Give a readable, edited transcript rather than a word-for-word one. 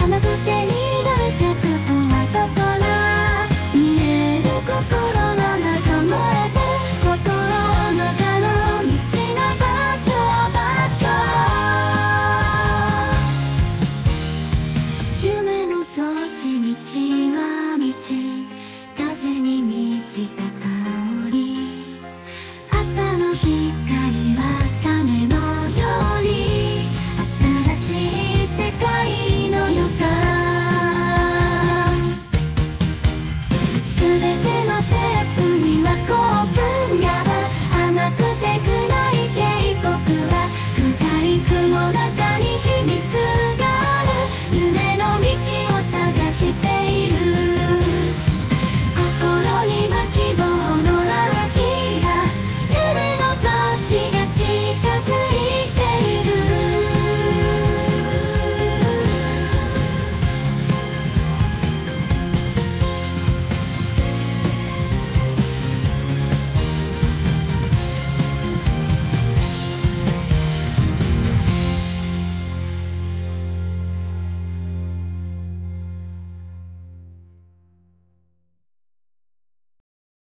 甘くて苦いけいこくはどこに見える心の中燃えてる心の中の未知の場所夢の土地道は未知風に満ちた